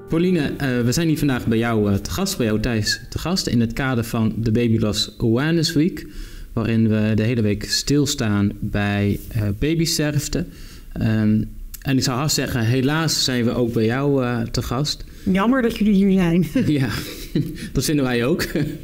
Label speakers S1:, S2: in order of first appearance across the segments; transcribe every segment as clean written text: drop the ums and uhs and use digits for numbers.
S1: Pauline, we zijn hier vandaag bij jou te gast, bij jou thuis te gast, in het kader van de Baby Loss Awareness Week, waarin we de hele week stilstaan bij babysterfte. En ik zou haast zeggen, helaas zijn we ook bij jou te gast.
S2: Jammer dat jullie hier zijn.
S1: Ja, dat vinden wij ook.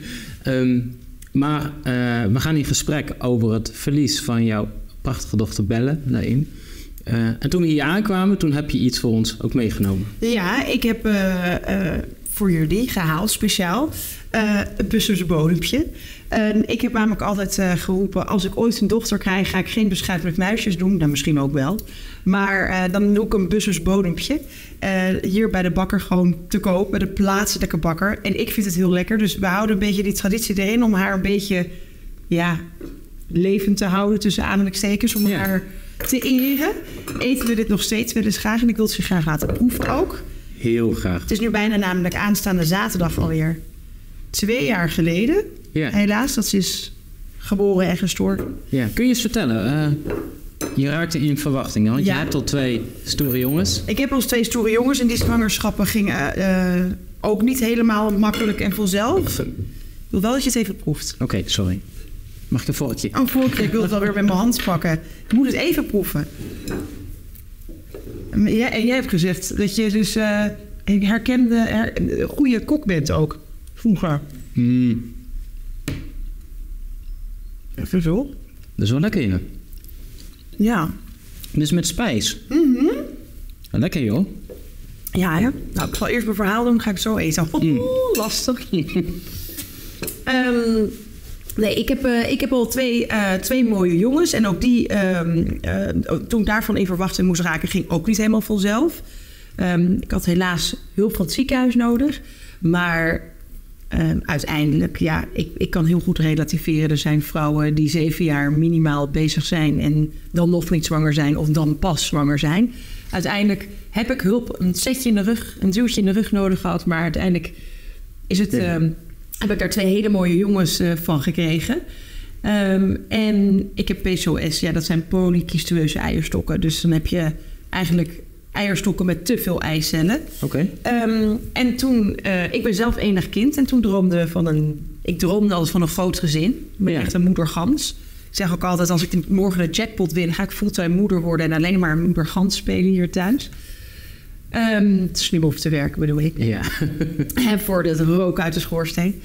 S1: Maar we gaan in gesprek over het verlies van jouw prachtige dochter Belle, daarin. En toen we hier aankwamen, toen heb je iets voor ons ook meegenomen.
S2: Ja, ik heb voor jullie gehaald speciaal een bussenbodempje. Ik heb namelijk altijd geroepen, als ik ooit een dochter krijg, ga ik geen beschuit met muisjes doen. Nou, misschien ook wel. Maar dan doe ik een bussenbodempje. Hier bij de bakker gewoon te koop, bij de plaatselijke bakker. En ik vind het heel lekker. Dus we houden een beetje die traditie erin om haar een beetje levend te houden tussen aanhalingstekens. Om haar te eren. Eten we dit nog steeds wel eens graag. En ik wil het je graag laten proeven ook.
S1: Heel graag.
S2: Het is nu bijna namelijk aanstaande zaterdag alweer 2 jaar geleden.
S1: Ja.
S2: Helaas, dat ze is geboren en gestorven.
S1: Ja. Kun je eens vertellen? Je raakte in verwachting, want je hebt al 2 stoere jongens.
S2: Ik heb al 2 stoere jongens en die zwangerschappen gingen ook niet helemaal makkelijk en vanzelf. Ik wil wel dat je het even proeft.
S1: Oké, sorry. Mag ik een vorkje?
S2: Oh, vorkje. Ik wil het wel weer met mijn hand pakken. Je moet het even proeven. En jij hebt gezegd dat je dus een goede kok bent ook. Vroeger. Even zo.
S1: Dat is wel lekker, ja.
S2: Ja.
S1: Dus met spijs. Lekker, joh.
S2: Ja, hè? Nou, ik zal eerst mijn verhaal doen, ga ik zo eten. Lastig. Nee, ik heb al 2 mooie jongens. En ook die, toen ik daarvan in verwachting moest raken, ging ook niet helemaal vanzelf. Ik had helaas hulp van het ziekenhuis nodig. Maar uiteindelijk, ik kan heel goed relativeren. Er zijn vrouwen die 7 jaar minimaal bezig zijn en dan nog niet zwanger zijn of dan pas zwanger zijn. Uiteindelijk heb ik hulp, een setje in de rug, een duwtje in de rug nodig gehad. Maar uiteindelijk is het... heb ik daar 2 hele mooie jongens van gekregen. En ik heb PCOS, dat zijn polycystueuze eierstokken. Dus dan heb je eigenlijk eierstokken met te veel eicellen.
S1: Oké.
S2: En toen, ik ben zelf enig kind en toen droomde ik droomde altijd van een groot gezin. Ik ben echt een moedergans. Ik zeg ook altijd, als ik morgen de jackpot win, ga ik fulltime moeder worden en alleen maar moedergans spelen hier thuis. Het is niet meer hoeven te werken, bedoel ik.
S1: Ja.
S2: En voor de rook uit de schoorsteen.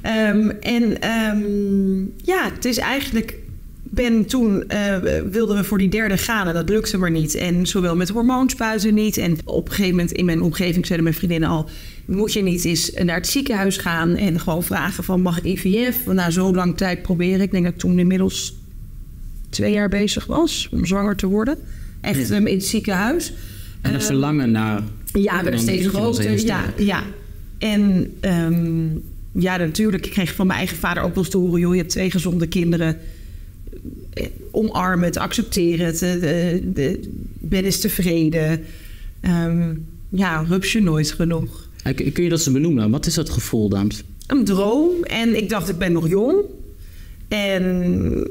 S2: Het is eigenlijk... wilden we voor die 3e gaan en dat lukte maar niet. En zowel met hormoonspuiten niet. En op een gegeven moment in mijn omgeving zeiden mijn vriendinnen al... moet je niet eens naar het ziekenhuis gaan en gewoon vragen van... mag ik IVF? Want na zo'n lang tijd proberen. Ik denk dat ik toen inmiddels 2 jaar bezig was om zwanger te worden. Echt in het ziekenhuis.
S1: En dat verlangen naar...
S2: Ja, werd steeds groter. Ja. En natuurlijk, ik kreeg van mijn eigen vader ook wel eens te horen... joh, je hebt 2 gezonde kinderen... omarm het, accepteer het, ben eens tevreden. Rups je nooit genoeg.
S1: Kun je dat eens benoemen? Wat is dat gevoel dan?
S2: Een droom. En ik dacht, ik ben nog jong. En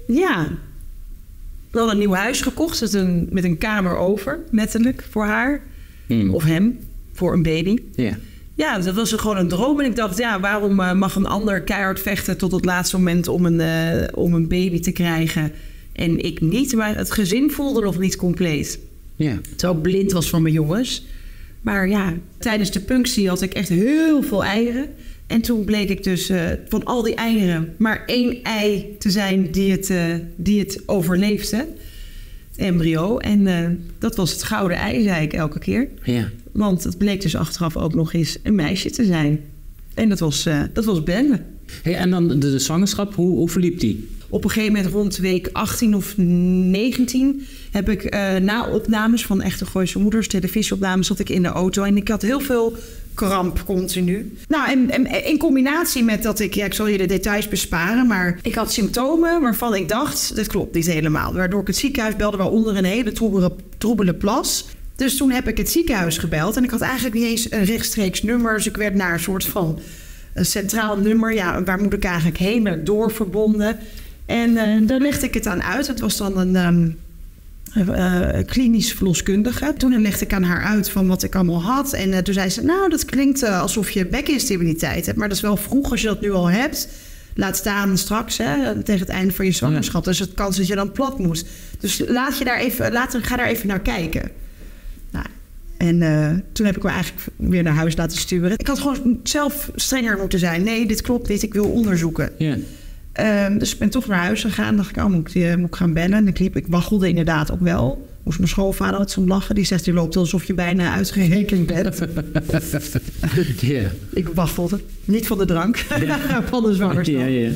S2: we hadden een nieuw huis gekocht met een kamer over, letterlijk, voor haar. Of hem, voor een baby.
S1: Ja.
S2: Ja, dat was gewoon een droom. En ik dacht, waarom mag een ander keihard vechten tot het laatste moment om een baby te krijgen? En ik niet, maar het gezin voelde nog niet compleet.
S1: Ja.
S2: Terwijl ik blind was van mijn jongens. Maar tijdens de punctie had ik echt heel veel eieren. En toen bleek ik dus van al die eieren maar 1 ei te zijn die het overleefde. Het embryo. En dat was het gouden ei, zei ik elke keer. Ja. Want het bleek dus achteraf ook nog eens een meisje te zijn. En dat was Belle.
S1: Hey, en dan de zwangerschap, hoe verliep die?
S2: Op een gegeven moment rond week 18 of 19 heb ik na opnames van Echte Gooise Moeders, televisieopnames, zat ik in de auto. En ik had heel veel kramp continu. Nou, en in combinatie met dat ik zal je de details besparen, maar ik had symptomen waarvan ik dacht, dit klopt niet helemaal. Waardoor ik het ziekenhuis belde, waaronder een hele troebele plas. Dus toen heb ik het ziekenhuis gebeld en ik had eigenlijk niet eens een rechtstreeks nummer. Dus ik werd naar een soort van een centraal nummer. Ja, waar moet ik eigenlijk heen? Werd doorverbonden. En daar legde ik het aan uit. Het was dan klinisch verloskundige. Toen legde ik aan haar uit van wat ik allemaal had. En toen zei ze, nou, dat klinkt alsof je bekinstabiliteit hebt. Maar dat is wel vroeg als je dat nu al hebt. Laat staan straks, tegen het einde van je zwangerschap. Dus het kans dat je dan plat moet. Dus ga daar even naar kijken. Nou, en toen heb ik me eigenlijk weer naar huis laten sturen. Ik had gewoon zelf strenger moeten zijn. Nee, dit klopt niet, ik wil onderzoeken. Yeah. Dus ik ben toch naar huis gegaan. Dacht ik, moet ik gaan bellen? En ik waggelde inderdaad ook wel. Moest mijn schoonvader uit zo'n lachen. Die zegt, je loopt alsof je bijna uitgerekend bent. Yeah. Ik waggelde. Niet van de drank, van de zwangerschap. Yeah.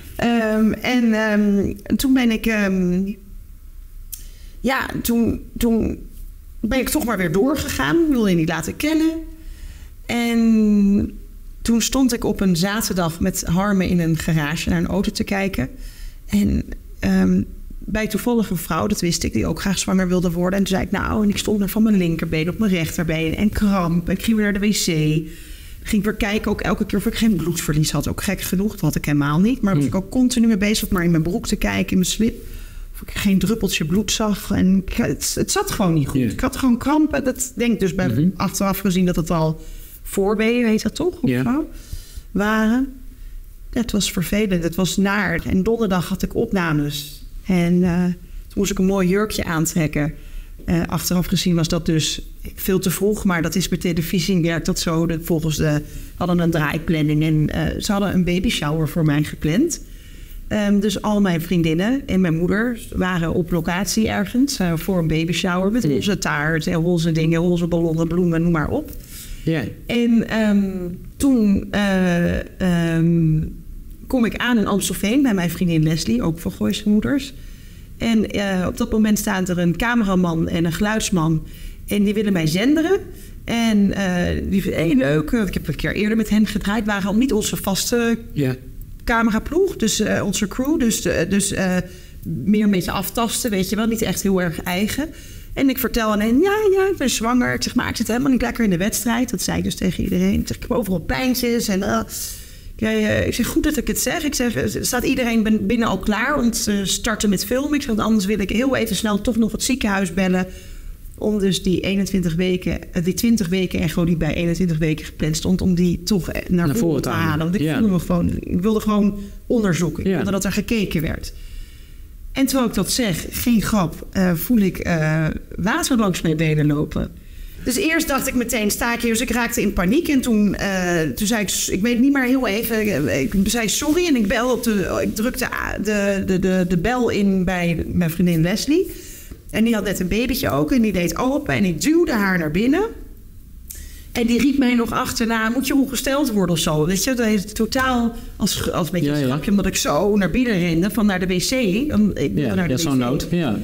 S2: En toen ben ik... toen ben ik toch maar weer doorgegaan. Ik wilde je niet laten kennen. En toen stond ik op een zaterdag met Harme in een garage naar een auto te kijken. En bij toevallig een vrouw, dat wist ik, die ook graag zwanger wilde worden. En toen zei ik, en ik stond er van mijn linkerbeen op mijn rechterbeen en kramp. En ik ging weer naar de wc. Ging weer kijken ook elke keer of ik geen bloedverlies had. Ook gek genoeg, dat had ik helemaal niet. Maar was ik ook continu mee bezig, maar in mijn broek te kijken, in mijn slip. Of ik geen druppeltje bloed zag. En het zat gewoon niet goed. Yeah. Ik had gewoon krampen. Dat denk ik dus bij achteraf gezien dat het al voorbeeën, heet dat toch? Of zo, waren. Het was vervelend. Het was naar. En donderdag had ik opnames. En toen moest ik een mooi jurkje aantrekken. Achteraf gezien was dat dus veel te vroeg. Maar dat is bij televisie werkt dat zo. Hadden een draaiplanning. En ze hadden een baby shower voor mij gepland. Dus al mijn vriendinnen en mijn moeder waren op locatie ergens voor een baby shower met roze taart en roze dingen, roze ballonnen, bloemen, noem maar op. Yeah. En toen kom ik aan in Amstelveen bij mijn vriendin Leslie, ook van Gooise Moeders. En op dat moment staat er een cameraman en een geluidsman en die willen mij zenderen. En die vinden leuk. Ik heb een keer eerder met hen gedraaid, waren al niet onze vaste cameraploeg, dus onze crew. Dus meer een beetje aftasten, weet je wel. Niet echt heel erg eigen. En ik vertel aan hen, ja, ik ben zwanger. Ik zeg, maar ik zit helemaal niet lekker in de wedstrijd. Dat zei ik dus tegen iedereen. Ik zeg, ik heb overal pijntjes. En ik zeg, goed dat ik het zeg. Ik zeg, staat iedereen binnen al klaar om te starten met filmen? Ik zeg, want anders wil ik heel even snel toch nog het ziekenhuis bellen. Om dus die 21 weken, die 20 weken echo die bij 21 weken gepland stond, om die toch naar voren te halen. Want ik wilde gewoon onderzoeken. Ik wilde dat er gekeken werd. En terwijl ik dat zeg, geen grap, voel ik water langs mijn benen lopen. Dus eerst dacht ik meteen, sta ik hier. Dus ik raakte in paniek. En toen zei ik weet niet meer heel even. Ik zei sorry en ik drukte de bel in bij mijn vriendin Leslie. En die had net een babytje ook. En die deed open. En ik duwde haar naar binnen. En die riep mij nog achterna. Moet je ongesteld worden of zo? Weet je, dat is totaal als een beetje een grapje. Omdat ik zo naar binnen rende. Van naar de wc. Naar de wc.
S1: Zo'n nood. Ja.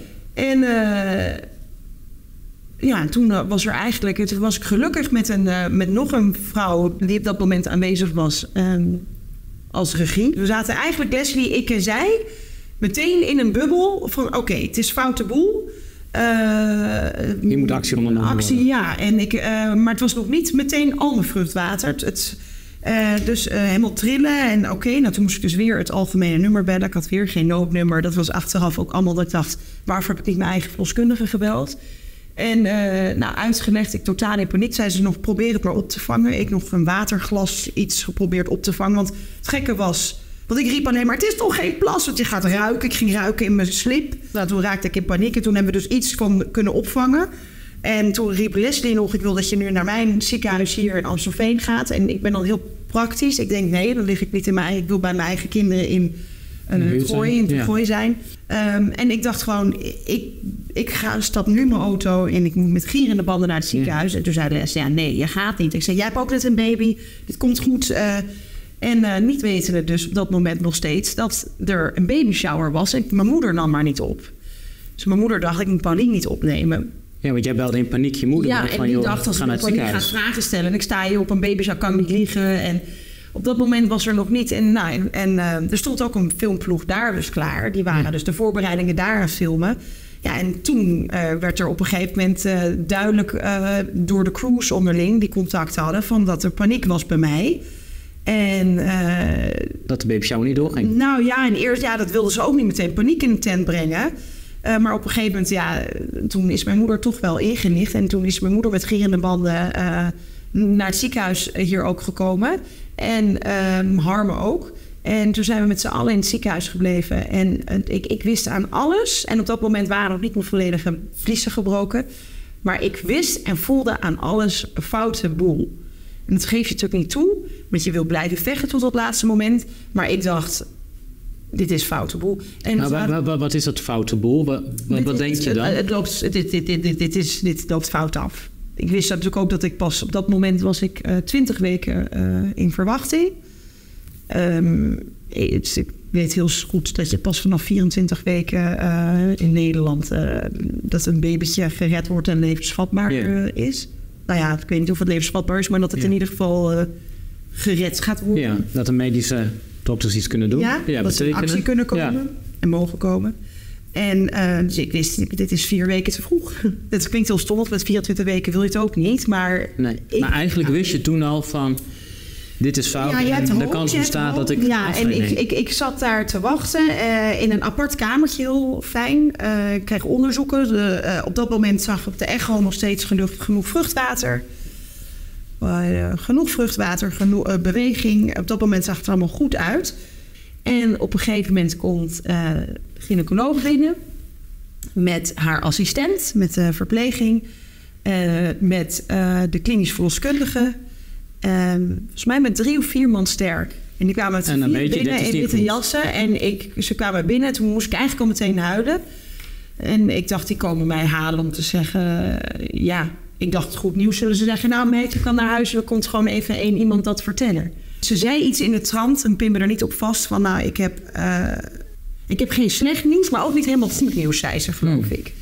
S2: En toen was er eigenlijk... Toen was ik gelukkig met nog een vrouw... die op dat moment aanwezig was als regie. We zaten eigenlijk, Leslie, ik en zij... meteen in een bubbel van oké, het is foute boel.
S1: Je moet actie ondernemen.
S2: Actie, ja. Maar het was nog niet meteen al mijn vruchtwater. Dus helemaal trillen. En toen moest ik dus weer het algemene nummer bellen. Ik had weer geen noodnummer. Dat was achteraf ook allemaal dat ik dacht... waarvoor heb ik niet mijn eigen verloskundige gebeld? En uitgelegd, ik totaal in paniek. Zei ze nog, probeer het maar op te vangen. Ik nog een waterglas iets geprobeerd op te vangen. Want het gekke was... Want ik riep alleen maar, het is toch geen plas, want je gaat ruiken. Ik ging ruiken in mijn slip. Toen raakte ik in paniek en toen hebben we dus iets van kunnen opvangen. En toen riep Leslie nog, ik wil dat je nu naar mijn ziekenhuis hier in Amstelveen gaat. En ik ben dan heel praktisch. Ik denk, nee, dan lig ik niet in mijn eigen... Ik wil bij mijn eigen kinderen in een gooi zijn. En ik dacht gewoon, ik stap nu mijn auto en ik moet met gierende banden naar het ziekenhuis. En toen zei Leslie, nee, je gaat niet. Ik zei, jij hebt ook net een baby, dit komt goed... En niet wetende dus op dat moment nog steeds... dat er een baby shower was. En mijn moeder nam maar niet op. Dus mijn moeder dacht, ik moet paniek niet opnemen.
S1: Ja, want jij belde in paniek je moeder.
S2: Ja, en die dacht, als ik in paniek ga vragen stellen... en ik sta hier op een baby shower, kan ik niet liegen. En op dat moment was er nog niet. En er stond ook een filmploeg daar dus klaar. Die waren dus de voorbereidingen daar aan het filmen. Ja, en toen werd er op een gegeven moment duidelijk... door de crews onderling, die contact hadden... van dat er paniek was bij mij... En,
S1: dat de baby shower niet doorging?
S2: Nou ja, en eerst, dat wilden ze ook niet meteen paniek in de tent brengen. Maar op een gegeven moment, toen is mijn moeder toch wel ingelicht. En toen is mijn moeder met gierende banden naar het ziekenhuis hier ook gekomen. En Harme ook. En toen zijn we met z'n allen in het ziekenhuis gebleven. En ik wist aan alles. En op dat moment waren nog niet mijn volledige vliezen gebroken. Maar ik wist en voelde aan alles een foute boel. En dat geef je natuurlijk niet toe. Want je wil blijven vechten tot het laatste moment. Maar ik dacht, dit is foute boel. En
S1: wat is dat foute boel? Wat denk je dan?
S2: Dit loopt fout af. Ik wist natuurlijk ook dat ik pas... Op dat moment was ik 20 weken in verwachting. Ik weet heel goed dat je pas vanaf 24 weken in Nederland... dat een babytje gered wordt en levensvatbaar is. Nou ja, ik weet niet of het levensvatbaar is... maar dat het in ieder geval gered gaat worden. Ja,
S1: dat de medische dokters iets kunnen doen.
S2: Ja, dat ze in actie kunnen komen en mogen komen. En dus ik wist, dit is 4 weken te vroeg. Het klinkt heel stom, want met 24 weken wil je het ook niet. Maar,
S1: maar eigenlijk wist je toen al van... Dit is fout en de kans bestaat dat ik...
S2: Ja, en ik zat daar te wachten in een apart kamertje, heel fijn. Ik kreeg onderzoeken. Op dat moment zag ik op de echo nog steeds genoeg vruchtwater. Genoeg vruchtwater, genoeg beweging. Op dat moment zag het er allemaal goed uit. En op een gegeven moment komt de gynaecoloog binnen... met haar assistent, met de verpleging... met de klinisch verloskundige... volgens mij met 3 of 4 man sterk. En die kwamen met 4 binnen in witte jassen. En ze kwamen binnen en toen moest ik eigenlijk al meteen huilen. En ik dacht, die komen mij halen om te zeggen... ik dacht, goed nieuws zullen ze zeggen... nou meid, je kan naar huis, er komt gewoon even iemand dat vertellen. Ze zei iets in de trant en pin me er niet op vast... van nou, ik heb geen slecht nieuws... maar ook niet helemaal goed nieuws, zei ze, geloof ik.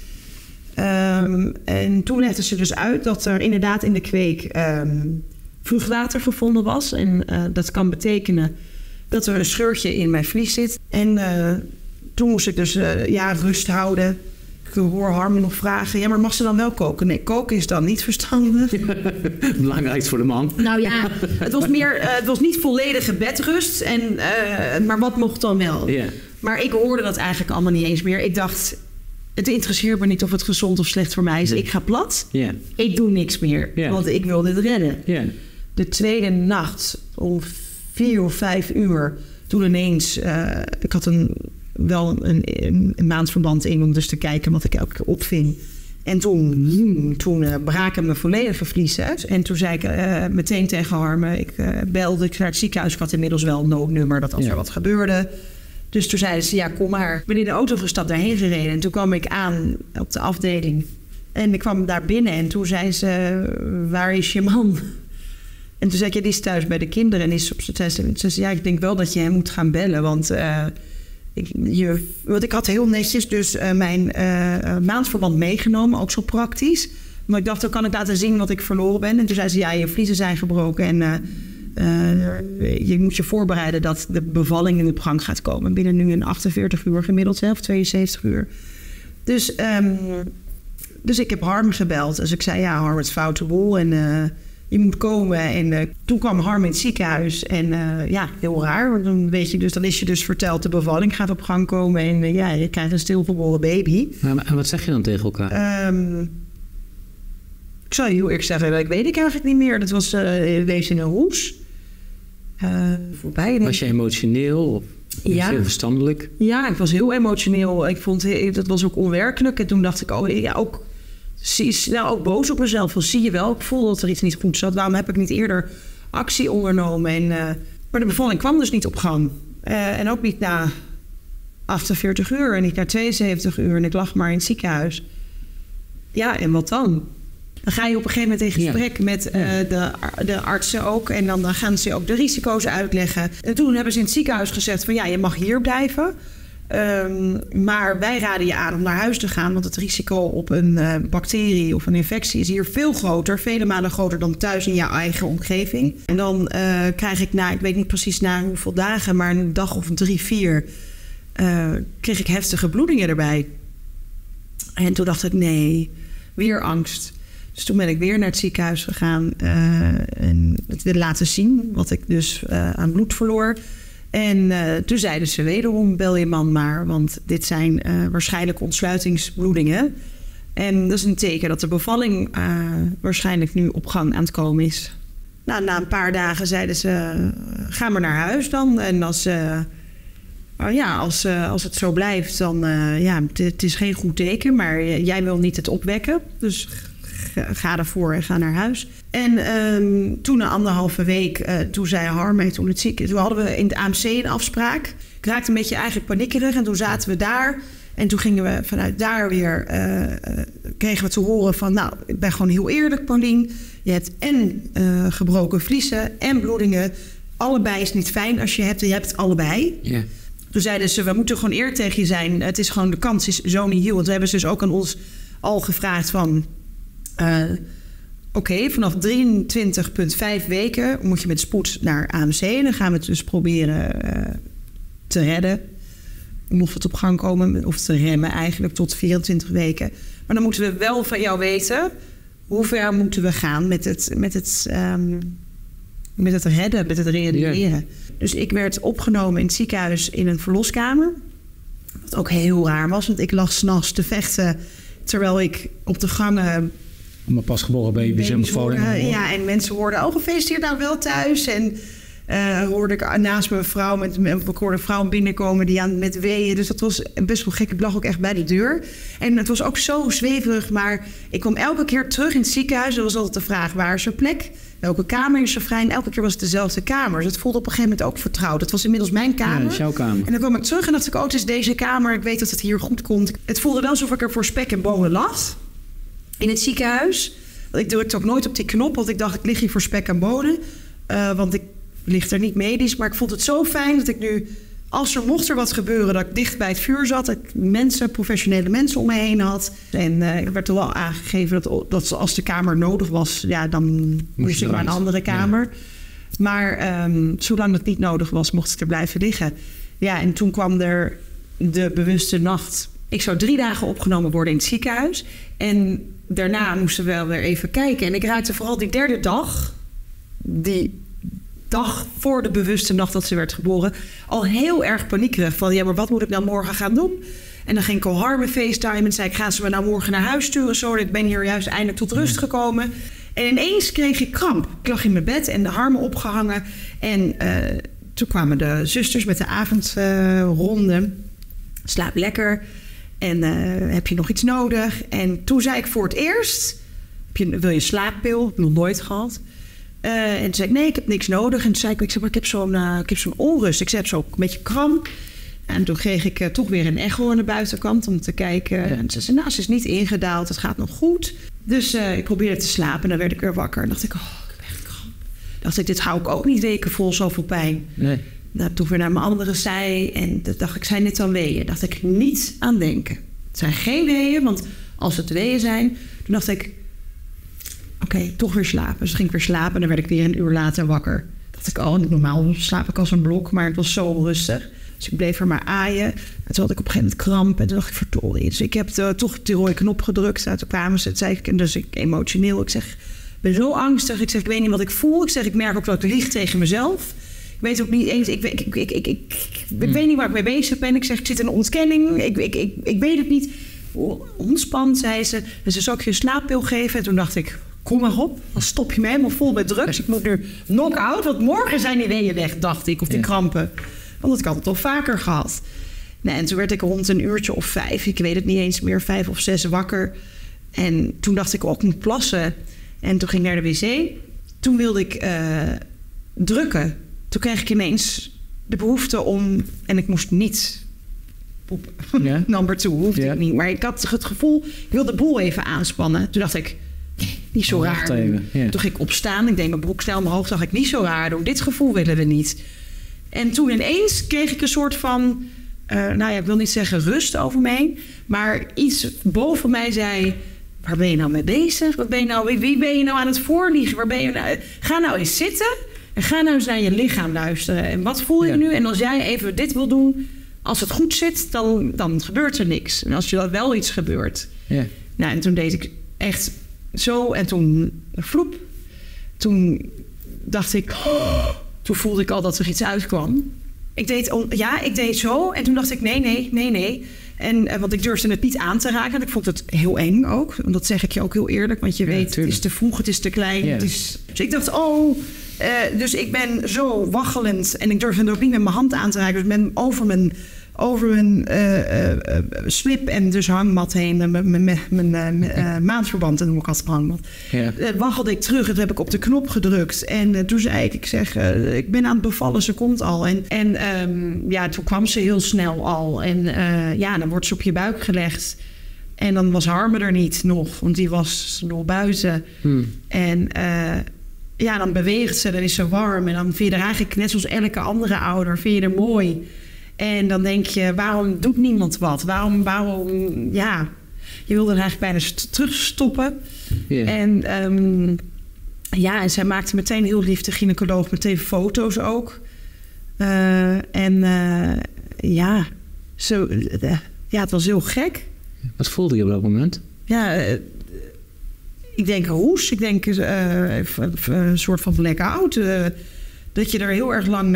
S2: En toen legde ze dus uit dat er inderdaad in de kweek... vruchtwater gevonden was. En dat kan betekenen dat er een scheurtje in mijn vlies zit. En toen moest ik dus rust houden. Ik hoor Harme nog vragen... ja, maar mag ze dan wel koken? Nee, koken is dan niet verstandig.
S1: Belangrijkst voor de man.
S2: Nou ja, het was niet volledige bedrust. Maar wat mocht dan wel? Yeah. Maar ik hoorde dat eigenlijk allemaal niet eens meer. Ik dacht... Het interesseert me niet of het gezond of slecht voor mij is. Ik ga plat. Yeah. Ik doe niks meer. Yeah. Want ik wil dit redden. Yeah. De tweede nacht om 4 of 5 uur... toen ineens... ik had wel een maandverband in... om dus te kijken wat ik elke keer opving. En toen braken mijn volledige vliezen uit. En toen zei ik meteen tegen Harme... ik belde naar het ziekenhuis. Ik had inmiddels wel een noodnummer... dat als er wat gebeurde... Dus toen zeiden ze, ja, kom maar. Ik ben in de auto gestapt, daarheen gereden. En toen kwam ik aan op de afdeling. En ik kwam daar binnen en toen zei ze, waar is je man? En toen zei ik, die is thuis bij de kinderen. En is op zijn test. En ze zei, ik denk wel dat je hem moet gaan bellen. Want ik had heel netjes dus mijn maandverband meegenomen. Ook zo praktisch. Maar ik dacht, dan kan ik laten zien wat ik verloren ben. En toen zei ze, ja, je vliezen zijn gebroken en... je moet je voorbereiden dat de bevalling in de gang gaat komen. Binnen nu een 48 uur gemiddeld, of 72 uur. Dus ik heb Harme gebeld. Dus ik zei, ja, Harme, het is foute boel en je moet komen. En toen kwam Harme in het ziekenhuis. En heel raar. Want dan weet je dus, dan is je dus verteld, de bevalling gaat op gang komen. En je krijgt een stilgeboren baby.
S1: En wat zeg je dan tegen elkaar?
S2: Ik zou je heel eerlijk zeggen, dat weet ik eigenlijk niet meer. Dat was wees in een hoes. Voorbij.
S1: Was je emotioneel of heel verstandelijk?
S2: Ja, ik was heel emotioneel. Ik vond dat was ook onwerkelijk. En toen dacht ik, ook boos op mezelf. Van, zie je wel, ik voelde dat er iets niet goed zat. Waarom heb ik niet eerder actie ondernomen? Maar de bevalling kwam dus niet op gang. En ook niet na 48 uur en niet na 72 uur. En ik lag maar in het ziekenhuis. Ja, en wat dan? Dan ga je op een gegeven moment in gesprek met de artsen ook. En dan gaan ze ook de risico's uitleggen. En toen hebben ze in het ziekenhuis gezegd van... ja, je mag hier blijven. Maar wij raden je aan om naar huis te gaan. Want het risico op een bacterie of een infectie is hier veel groter. Vele malen groter dan thuis in jouw eigen omgeving. En dan krijg ik ik weet niet precies na hoeveel dagen... maar een dag of 3, 4... kreeg ik heftige bloedingen erbij. En toen dacht ik, nee, weer angst... Dus toen ben ik weer naar het ziekenhuis gegaan en het wilde laten zien wat ik dus aan bloed verloor. En toen zeiden ze wederom, bel je man maar, want dit zijn waarschijnlijk ontsluitingsbloedingen. En dat is een teken dat de bevalling waarschijnlijk nu op gang aan het komen is. Nou, na een paar dagen zeiden ze, ga maar naar huis dan. En als het zo blijft, dan het is geen goed teken, maar jij wil niet het opwekken. Dus ga ervoor en ga naar huis. En toen na 1,5 week, toen zei Harme, toen hadden we in het AMC een afspraak. Ik raakte een beetje eigenlijk paniekerig en toen zaten we daar. En toen gingen we vanuit daar weer, kregen we te horen van, nou, ik ben gewoon heel eerlijk, Paulien. Je hebt en gebroken vliezen en bloedingen. Allebei is niet fijn als je hebt het allebei. Yeah. Toen zeiden ze, we moeten gewoon eerlijk tegen je zijn. Het is gewoon, de kans is zo niet heel. Want we hebben ze dus ook aan ons al gevraagd van... Oké, vanaf 23,5 weken moet je met spoed naar AMC. Dan gaan we het dus proberen te redden. Mocht het op gang komen, of te remmen eigenlijk tot 24 weken. Maar dan moeten we wel van jou weten... hoe ver moeten we gaan met het redden, met het reanimeren. Yeah. Dus ik werd opgenomen in het ziekenhuis in een verloskamer. Wat ook heel raar was, want ik lag 's nachts te vechten... terwijl ik op de gangen...
S3: Mijn pasgeboren baby's en
S2: ja, en mensen hoorden, oh, gefeliciteerd nou wel thuis. En hoorde ik naast mijn vrouw, ik hoorde een vrouw binnenkomen die met weeën. Dus dat was best wel gek. Ik lag ook echt bij de deur. En het was ook zo zweverig, maar ik kwam elke keer terug in het ziekenhuis. Er was altijd de vraag, waar is er plek? Welke kamer is er vrij? En elke keer was het dezelfde kamer. Dus het voelde op een gegeven moment ook vertrouwd. Het was inmiddels mijn kamer.
S3: Ja, dat is jouw kamer.
S2: En dan kwam ik terug en dacht ik, oh, het is deze kamer. Ik weet dat het hier goed komt. Het voelde wel alsof ik er voor spek en bonen lag. In het ziekenhuis. Ik drukte ook nooit op die knop, want ik dacht, ik lig hier voor spek en bonen. Want ik lig er niet medisch. Maar ik vond het zo fijn dat ik nu, mocht er wat gebeuren, dat ik dicht bij het vuur zat. Dat ik professionele mensen om me heen had. En ik werd er wel aangegeven dat als de kamer nodig was, ja, dan moest ik naar een andere kamer. Ja. Maar zolang dat niet nodig was, mocht ik er blijven liggen. Ja, en toen kwam er de bewuste nacht. Ik zou 3 dagen opgenomen worden in het ziekenhuis. En daarna moesten we wel weer even kijken. En ik raakte vooral die 3e dag, die dag voor de bewuste nacht dat ze werd geboren, al heel erg paniekerig. Van, ja, maar wat moet ik nou morgen gaan doen? En dan ging ik al Harme FaceTime en zei ik, gaan ze me nou morgen naar huis sturen? Zo, ik ben hier juist eindelijk tot rust gekomen. En ineens kreeg ik kramp. Ik lag in mijn bed en de Harme opgehangen. En toen kwamen de zusters met de avondronde. Slaap lekker. En heb je nog iets nodig? En toen zei ik voor het eerst, wil je een slaappil? Heb ik nog nooit gehad. En toen zei ik, nee, ik heb niks nodig. En toen zei ik, maar ik heb zo'n onrust. Ik heb zo een beetje kramp. En toen kreeg ik toch weer een echo aan de buitenkant om te kijken. En ze zei, nou, ze is niet ingedaald. Het gaat nog goed. Dus ik probeerde te slapen en dan werd ik weer wakker. En dacht ik, oh, ik heb echt kramp. Dacht ik, dit hou ik ook niet weken vol, zoveel pijn. Nee. Nou, toen weer naar mijn andere zij. En dat dacht ik, zijn dit dan weeën? Dacht ik, niet aan denken. Het zijn geen weeën, want als het weeën zijn... Toen dacht ik, oké, toch weer slapen. Dus ging ik weer slapen en dan werd ik weer 1 uur later wakker. Dacht ik, oh, normaal slaap ik als een blok, maar het was zo rustig. Dus ik bleef er maar aaien. En toen had ik op een gegeven moment kramp. En toen dacht ik, verdorie. Dus ik heb toch de rode knop gedrukt. Uit de kwamen ze. Zei ik, en dus ik emotioneel. Ik zeg, ik ben zo angstig. Ik zeg, ik weet niet wat ik voel. Ik zeg, ik merk ook dat ik lieg tegen mezelf. Ik weet ook niet eens, ik weet niet waar ik mee bezig ben. Ik zeg, ik zit in een ontkenning. Ik weet het niet. Ontspan, zei ze. Dus ze zou ik je een slaappil geven. En toen dacht ik, kom maar op. Dan stop je me helemaal vol met drugs. Ik moet nu knock-out, want morgen zijn die weeën weg, dacht ik. Of die krampen. Want dat had ik altijd al vaker gehad. Nou, en toen werd ik rond 1 uurtje of 5. Ik weet het niet eens meer, 5 of 6 wakker. En toen dacht ik, ik moet plassen. En toen ging ik naar de wc. Toen wilde ik drukken. Toen kreeg ik ineens de behoefte om... En ik moest niet op number 2, hoefde ik niet. Maar ik had het gevoel, ik wilde de boel even aanspannen. Toen dacht ik, niet zo raar. Toen ging ik opstaan, ik deed mijn broek snel omhoog. Dacht ik, niet zo raar doen. Dit gevoel willen we niet. En toen ineens kreeg ik een soort van... ik wil niet zeggen rust over me heen. Maar iets boven mij zei... Waar ben je nou mee bezig? Wat ben je nou, wie ben je nou aan het voorliegen? Waar ben je nou? Ga nou eens zitten... En ga nou eens naar je lichaam luisteren. En wat voel je nu? En als jij even dit wil doen... Als het goed zit, dan gebeurt er niks. En als je dat wel iets gebeurt... Ja. Nou, en toen deed ik echt zo. En toen vloep. Toen dacht ik... toen voelde ik al dat er iets uitkwam. Ik deed zo. En toen dacht ik, nee. En, want ik durfde het niet aan te raken. Ik vond het heel eng ook. En dat zeg ik je ook heel eerlijk. Want je weet, tuurlijk. Het is te vroeg, het is te klein.
S1: Yeah.
S2: Dus ik dacht, dus ik ben zo waggelend. En ik durfde het ook niet met mijn hand aan te raken. Dus ik ben over mijn slip en dus hangmat heen. Mijn maandverband. En toen ik had een hangmat.
S1: Ja.
S2: Waggelde ik terug. En toen heb ik op de knop gedrukt. En toen zei ik ik ben aan het bevallen. Ze komt al. En toen kwam ze heel snel al. En dan wordt ze op je buik gelegd. En dan was Harme er niet nog. Want die was nog buiten. En dan beweegt ze. Dan is ze warm. En dan vind je er eigenlijk net zoals elke andere ouder. Vind je er mooi. En dan denk je, waarom doet niemand wat? Waarom je wilde er eigenlijk bijna terugstoppen. Yeah. En en zij maakte meteen heel lief, de gynaecoloog, meteen foto's ook. Het was heel gek.
S1: Wat voelde je op dat moment?
S2: Ja, ik denk hoes. Ik denk een soort van blackout. Dat je er heel erg lang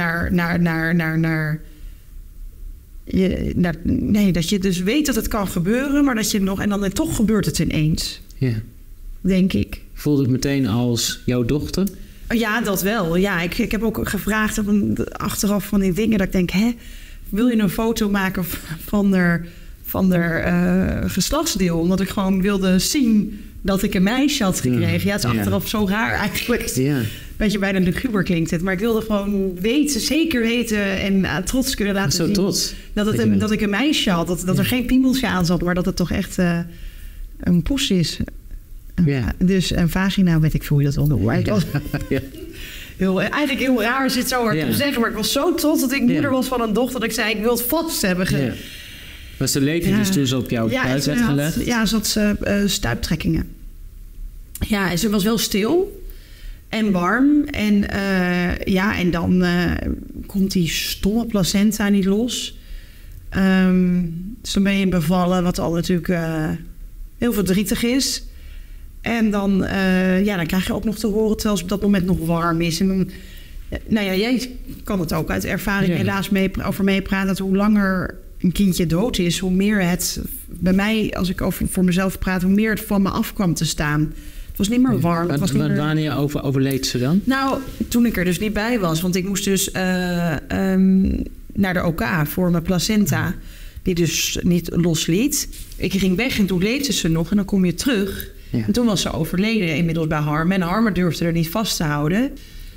S2: dat je dus weet dat het kan gebeuren, maar dat je en dan toch gebeurt het ineens.
S1: Ja.
S2: Denk ik.
S1: Voelde het meteen als jouw dochter?
S2: Ja, dat wel. Ja, ik heb ook gevraagd achteraf van die dingen dat ik denk, wil je een foto maken van haar geslachtsdeel? Omdat ik gewoon wilde zien dat ik een meisje had gekregen. Ja, het is achteraf zo raar eigenlijk. Ja. Beetje bijna luguber klinkt het. Maar ik wilde gewoon zeker weten en trots kunnen laten zien.
S1: Trots.
S2: Dat ik een meisje had. Dat er geen piemeltje aan zat, maar dat het toch echt een poes is. Dus een vagina, weet ik veel hoe je dat wil noemen. Eigenlijk heel raar is het zo hard te zeggen. Maar ik was zo trots dat ik moeder was van een dochter. Dat ik zei, ik wil het vast hebben.
S1: Was de leefje dus toen ze op jouw buik werd gelegd?
S2: Ja, ze had stuiptrekkingen. Ja, en ze was wel stil. En warm. En dan komt die stomme placenta niet los. Dus dan ben je bevallen, wat al natuurlijk heel verdrietig is. En dan krijg je ook nog te horen, terwijl ze op dat moment nog warm is. En dan, jij kan het ook uit ervaring helaas over meepraten, dat hoe langer een kindje dood is, hoe meer het bij mij, als ik voor mezelf praat, hoe meer het van me af kwam te staan. Het was niet meer warm.
S1: Wanneer overleed ze dan?
S2: Nou, toen ik er dus niet bij was. Want ik moest dus naar de OK voor mijn placenta. Die dus niet losliet. Ik ging weg en toen leefde ze nog. En dan kom je terug. Ja. En toen was ze overleden inmiddels bij Harme. En Harme durfde er niet vast te houden.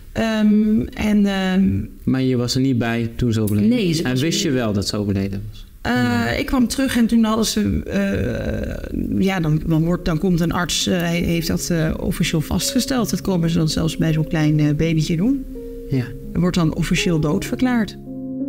S1: Maar je was er niet bij toen ze overleden?
S2: Nee.
S1: En wist je wel dat ze overleden was?
S2: Ik kwam terug en toen hadden ze... dan komt een arts... Hij heeft dat officieel vastgesteld. Dat komen ze dan zelfs bij zo'n klein babytje doen.
S1: Ja.
S2: Er wordt dan officieel dood verklaard.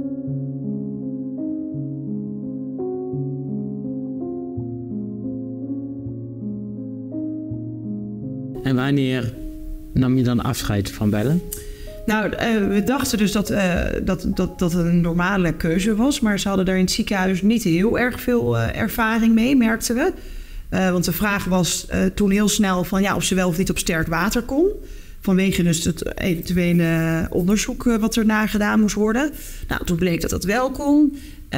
S1: En wanneer nam je dan afscheid van Belle?
S2: Nou, we dachten dus dat het een normale keuze was. Maar ze hadden daar in het ziekenhuis niet heel erg veel ervaring mee, merkten we. Want de vraag was toen heel snel van of ze wel of niet op sterk water kon. Vanwege dus het eventuele onderzoek wat er nagedaan moest worden. Nou, toen bleek dat wel kon.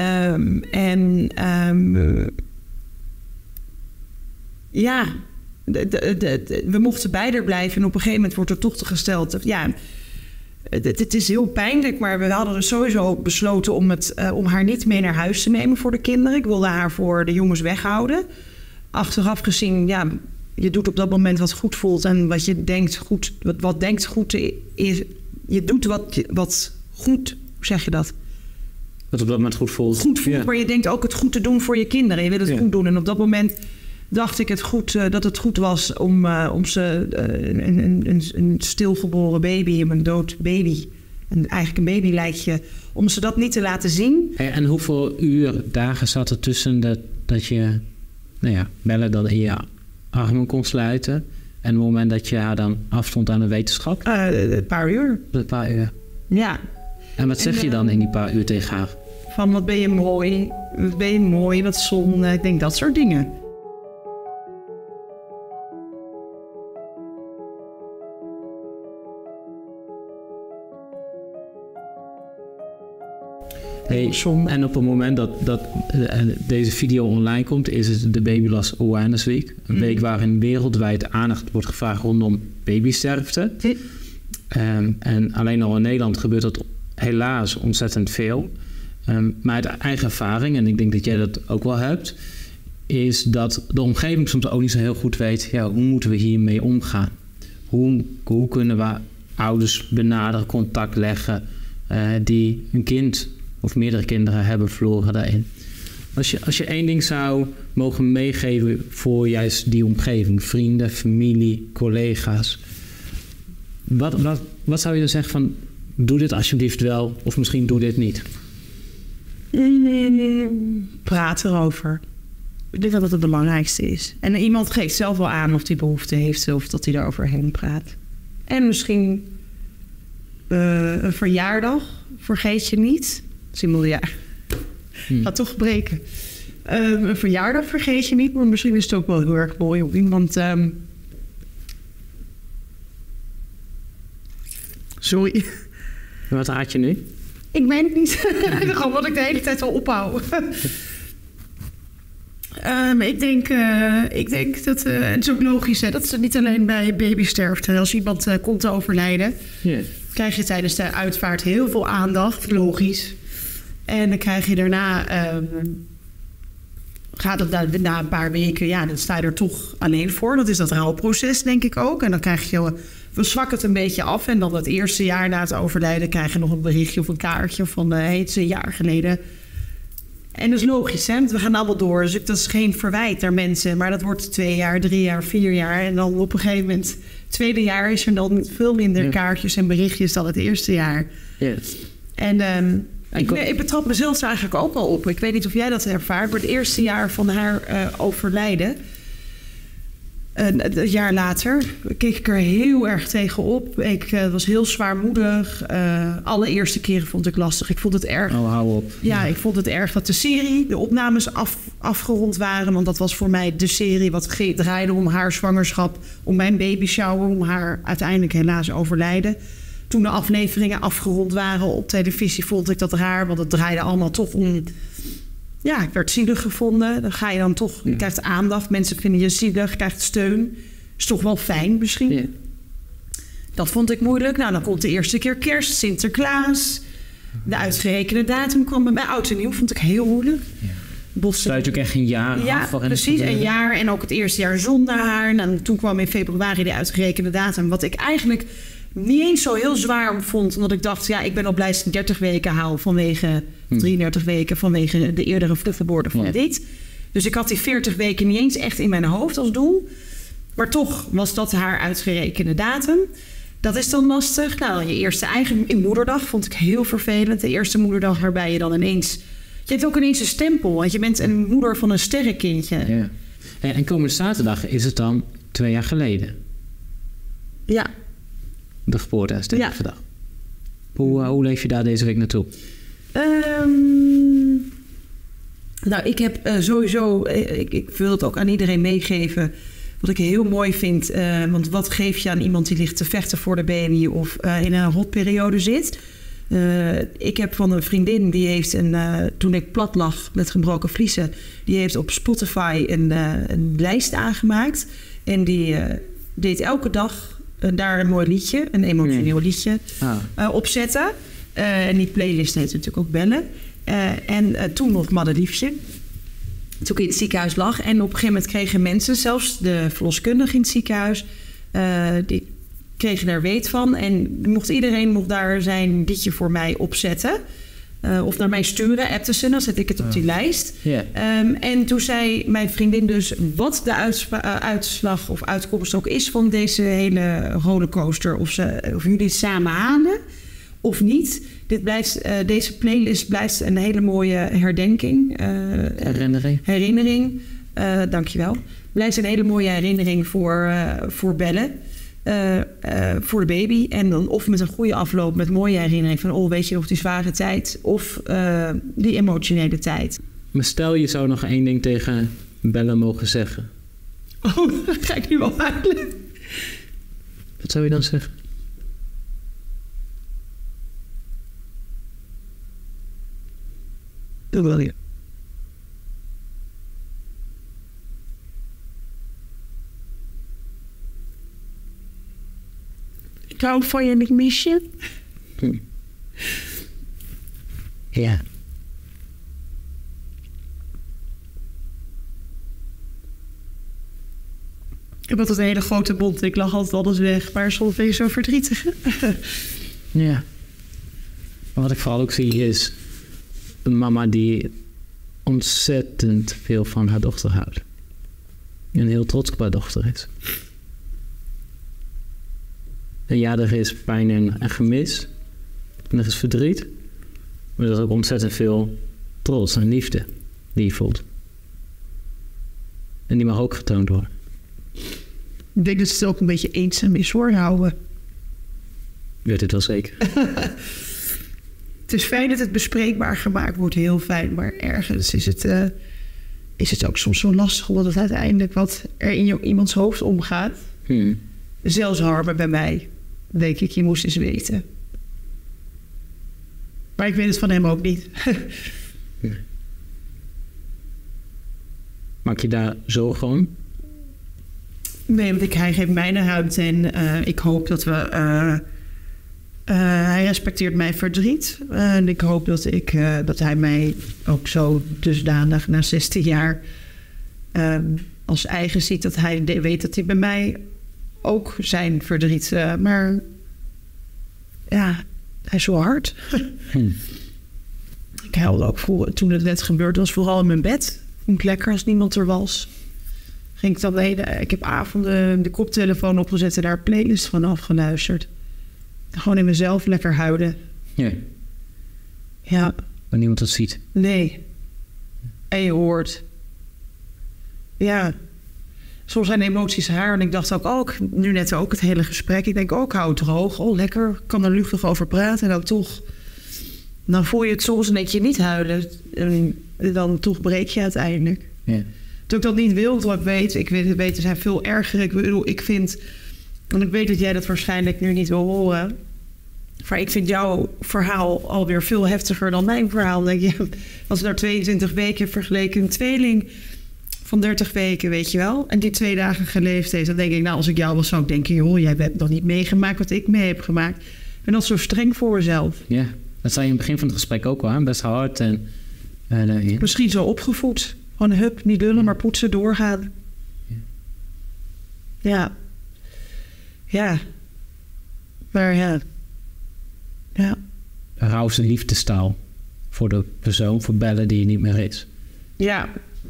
S2: We mochten bij haar blijven. En op een gegeven moment wordt er toch gesteld... Het is heel pijnlijk, maar we hadden er sowieso besloten om haar niet mee naar huis te nemen voor de kinderen. Ik wilde haar voor de jongens weghouden. Achteraf gezien, je doet op dat moment wat goed voelt en wat je denkt goed, wat denkt goed is. Je doet wat goed, hoe zeg je dat?
S1: Wat op dat moment goed voelt.
S2: Goed voelt, maar je denkt ook het goed te doen voor je kinderen. Je wil het goed doen. En op dat moment dacht ik dat het goed was om ze een stilgeboren baby, een dood baby, eigenlijk een babylijkje, om ze dat niet te laten zien.
S1: En hoeveel dagen zat er tussen dat je Belle dan in je armen kon sluiten en het moment dat je haar dan afstond aan de wetenschap?
S2: Een paar uur.
S1: Een paar uur.
S2: Ja.
S1: En wat zeg je dan in die paar uur tegen haar?
S2: Van wat ben je mooi, wat zon, ik denk dat soort dingen. zonde.
S1: En op het moment dat deze video online komt, is het de Baby Loss Awareness Week. Een week waarin wereldwijd aandacht wordt gevraagd rondom babysterfte. En alleen al in Nederland gebeurt dat helaas ontzettend veel. Maar uit eigen ervaring, en ik denk dat jij dat ook wel hebt, is dat de omgeving soms ook niet zo heel goed weet, hoe moeten we hiermee omgaan? Hoe kunnen we ouders benaderen, contact leggen die een kind of meerdere kinderen hebben verloren daarin? Als je één ding zou mogen meegeven voor juist die omgeving, vrienden, familie, collega's, wat zou je dan zeggen van, doe dit alsjeblieft wel of misschien doe dit niet?
S2: Praat erover. Ik denk dat het het belangrijkste is. En iemand geeft zelf wel aan of die behoefte heeft of dat hij eroverheen praat. En misschien een verjaardag vergeet je niet. Gaat toch breken. Een verjaardag vergeet je niet, maar misschien is het ook wel heel erg mooi om iemand... Sorry.
S1: Wat raad je nu?
S2: Ik weet het niet. Gewoon wat ik de hele tijd al ophoud. Ik denk dat... het is ook logisch, hè, dat is niet alleen bij babysterfte. Als iemand komt te overlijden...
S1: Yeah.
S2: Krijg je tijdens de uitvaart heel veel aandacht. Logisch. En dan krijg je daarna... gaat het na een paar weken... Ja, dan sta je er toch alleen voor. Dat is dat rouwproces, denk ik ook. En dan krijg je... We zwakken het een beetje af. En dan het eerste jaar na het overlijden... krijg je nog een berichtje of een kaartje van... het is een jaar geleden... En dat is logisch, hè? We gaan allemaal door. Dus dat is geen verwijt naar mensen. Maar dat wordt 2 jaar, 3 jaar, 4 jaar. En dan op een gegeven moment... het tweede jaar is er dan veel minder kaartjes en berichtjes dan het eerste jaar.
S1: Yes.
S2: En ik betrap mezelf er eigenlijk ook al op. Ik weet niet of jij dat ervaart. Maar het eerste jaar van haar overlijden... een jaar later keek ik er heel erg tegenop. Ik was heel zwaarmoedig. Allereerste keren vond ik lastig. Ik vond het erg.
S1: Oh, hou op.
S2: Ja, ik vond het erg dat de opnames afgerond waren. Want dat was voor mij de serie wat draaide om haar zwangerschap, om mijn babyshower, om haar uiteindelijk helaas overlijden. Toen de afleveringen afgerond waren op televisie, vond ik dat raar. Want het draaide allemaal toch om... Ja, ik werd zielig gevonden. Dan ga je dan toch... Je krijgt aandacht. Mensen vinden je zielig. Je krijgt steun. Is toch wel fijn misschien. Ja. Dat vond ik moeilijk. Nou, dan komt de eerste keer kerst. Sinterklaas. De uitgerekende datum kwam bij mij. Oud en nieuw vond ik heel moeilijk.
S1: Ja. Sluit ook echt een jaar af.
S2: Ja, precies. Een jaar. En ook het eerste jaar zonder haar. Nou, toen kwam in februari de uitgerekende datum. Wat ik eigenlijk... niet eens zo heel zwaar vond. Omdat ik dacht, ik ben al blij dat ik 30 weken haal vanwege 33 weken vanwege de eerdere vruchtgeboorte van dit. Dus ik had die 40 weken niet eens echt in mijn hoofd als doel. Maar toch was dat haar uitgerekende datum. Dat is dan lastig. Nou, je eerste eigen moederdag vond ik heel vervelend. De eerste moederdag waarbij je dan ineens... Je hebt ook ineens een stempel. Want je bent een moeder van een sterrenkindje.
S1: Ja. En komende zaterdag is het dan 2 jaar geleden.
S2: Ja.
S1: De geboorte en sterftedag. Hoe leef je daar deze week naartoe?
S2: Nou, ik heb sowieso... Ik wil het ook aan iedereen meegeven. Wat ik heel mooi vind. Want wat geef je aan iemand die ligt te vechten voor de baby... of in een rotperiode zit? Ik heb van een vriendin... die heeft toen ik plat lag met gebroken vliezen... die heeft op Spotify een lijst aangemaakt. En die deed elke dag... daar een mooi liedje, een emotioneel liedje opzetten. En die playlist heet natuurlijk ook Bellen. Toen nog Madeliefje. Toen ik in het ziekenhuis lag. En op een gegeven moment kregen mensen, zelfs de verloskundige in het ziekenhuis... die kregen er weet van. En iedereen mocht daar zijn liedje voor mij opzetten... of naar mij sturen, appten ze, dan zet ik het op die lijst. Yeah. En toen zei mijn vriendin dus... wat de uitslag of uitkomst ook is van deze hele rollercoaster... of jullie het samen halen of niet. Deze playlist blijft een hele mooie herdenking. Herinnering. Dankjewel. Blijft een hele mooie herinnering voor Bellen... voor de baby. En dan of met een goede afloop, met mooie herinnering van... weet je nog die zware tijd of die emotionele tijd.
S1: Maar stel je zou nog 1 ding tegen Bellen mogen zeggen.
S2: Oh, dat ga ik nu wel huilen.
S1: Wat zou je dan zeggen?
S2: Dat wil je. Ik hou van je en ik mis je.
S1: Ja.
S2: Ik heb altijd een hele grote mond. Ik lach altijd alles weg. Maar soms ben je zo verdrietig.
S1: Ja. Maar wat ik vooral ook zie is een mama die ontzettend veel van haar dochter houdt. En heel trots op haar dochter is. En ja, er is pijn en gemis. En er is verdriet. Maar er is ook ontzettend veel trots en liefde die je voelt. En die mag ook getoond worden.
S2: Ik denk dat het ook een beetje eenzaam is hoor, houden.
S1: Je weet het wel zeker.
S2: Het is fijn dat het bespreekbaar gemaakt wordt, heel fijn. Maar ergens is het ook soms zo lastig, omdat het uiteindelijk wat er in iemands hoofd omgaat. Zelfs Harmen bij mij, denk ik, je moest eens weten. Maar ik weet het van hem ook niet.
S1: Maak je daar zorgen om?
S2: Nee, want hij geeft mij de ruimte en ik hoop dat we... hij respecteert mijn verdriet. En ik hoop dat hij mij ook zo dusdanig na 16 jaar als eigen ziet. Dat hij weet dat hij bij mij ook zijn verdriet... maar ja, hij is zo hard. Ik huilde ook toen het net gebeurd was, vooral in mijn bed. Vond ik lekker als niemand er was. Ging ik dan ik heb avonden de koptelefoon opgezet en daar een playlist van afgeluisterd. Gewoon in mezelf lekker huilen.
S1: Ja.
S2: Ja.
S1: Waar niemand dat ziet.
S2: Nee. En je hoort. Ja. Soms zijn de emoties haar. En ik dacht ook, nu net ook het hele gesprek. Ik denk ook, hou het droog. Oh, lekker. Ik kan er luchtig over praten. En dan toch... Dan voel je het soms een beetje niet huilen. En dan toch breek je uiteindelijk.
S1: Ja.
S2: Dat ik dat niet wil, want ik weet, er zijn veel erger. Ik vind... En ik weet dat jij dat waarschijnlijk nu niet wil horen. Maar ik vind jouw verhaal alweer veel heftiger dan mijn verhaal. Denk je, als naar 22 weken vergeleken een tweeling van 30 weken, weet je wel. En die 2 dagen geleefd heeft. Dan denk ik, nou, als ik jou was, zou ik denken... joh, jij hebt nog niet meegemaakt wat ik mee heb gemaakt. En dat is zo streng voor mezelf.
S1: Ja, dat zei je in het begin van het gesprek ook al. Best hard en... ja.
S2: Misschien zo opgevoed. Gewoon hup, niet lullen, maar poetsen, doorgaan. Ja. Ja. Maar ja. Ja.
S1: Rouw is een liefdestaal voor de persoon, voor Belle die er niet meer is.
S2: Ja.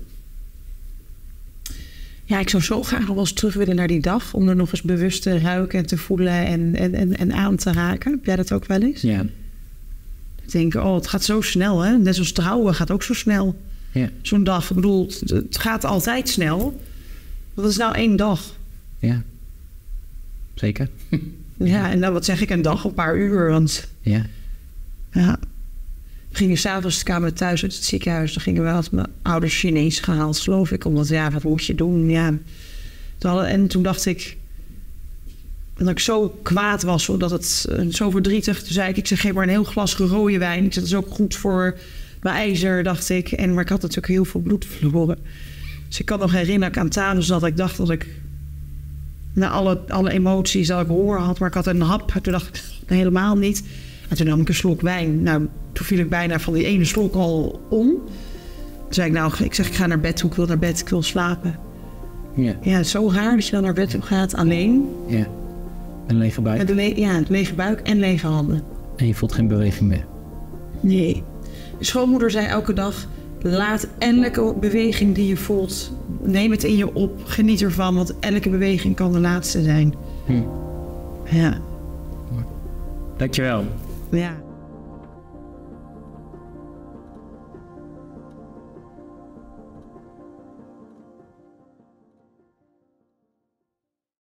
S2: Ja, ik zou zo graag nog wel eens terug willen naar die dag... om er nog eens bewust te ruiken en te voelen en aan te raken. Heb jij dat ook wel eens?
S1: Ja.
S2: Ik denk, het gaat zo snel, hè? Net zoals trouwen gaat ook zo snel.
S1: Ja.
S2: Zo'n dag, ik bedoel, het gaat altijd snel. Wat is nou 1 dag?
S1: Ja. Zeker.
S2: Ja, en dan wat zeg ik, een dag, een paar uur, want...
S1: Ja.
S2: Ja. We gingen s'avonds de kamer thuis uit het ziekenhuis. Dan gingen we als mijn ouders Chinees gehaald, geloof ik. Omdat, ja, wat moet je doen? Ja. En toen dacht ik... dat ik zo kwaad was, dat het zo verdrietig. Toen zei ik zeg, geef maar een heel glas rode wijn. Ik zeg, dat is ook goed voor mijn ijzer, dacht ik. Maar ik had natuurlijk heel veel bloed verloren. Dus ik kan nog herinneren aan Thanus dat ik dacht dat ik... na alle emoties dat ik honger had, maar ik had een hap. Toen dacht ik, helemaal niet. En toen nam ik een slok wijn. Nou, toen viel ik bijna van die ene slok al om. Toen zei ik, ik ga naar bed toe, ik wil naar bed, ik wil slapen.
S1: Ja.
S2: Ja, het is zo raar dat je dan naar bed toe gaat, alleen.
S1: Ja. Een lege buik.
S2: Met lege buik en lege handen.
S1: En je voelt geen beweging meer.
S2: Nee. De schoonmoeder zei elke dag, laat elke beweging die je voelt, neem het in je op, geniet ervan, want elke beweging kan de laatste zijn. Ja.
S1: Dankjewel.
S2: Ja.